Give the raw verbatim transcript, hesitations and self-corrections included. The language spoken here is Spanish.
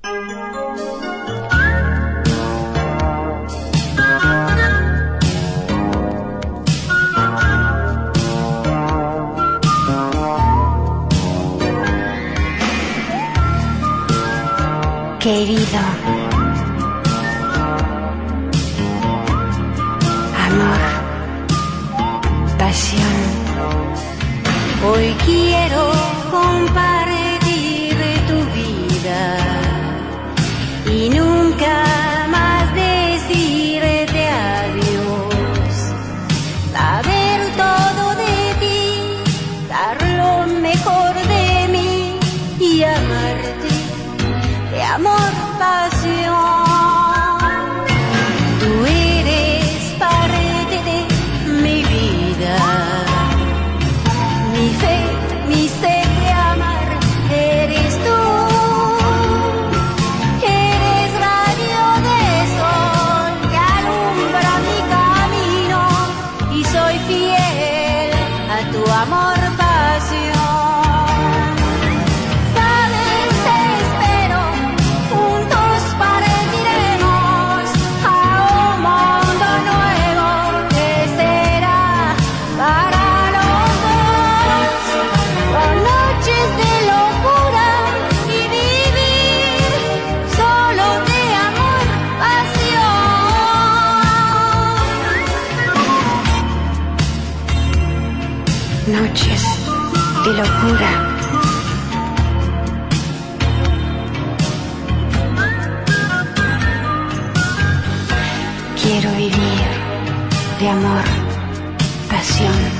Querido amor, pasión, hoy quiero compartir tu vida y nunca más decirte adiós, saber todo de ti, dar lo mejor de mí y amarte de amor, pasión. Tú eres parte de mi vida, mi fe, mi sed de amar, eres tú. Eres rayo de sol que alumbra mi camino y soy fiel a tu amor, pasión. Noches de locura, quiero vivir de amor, pasión.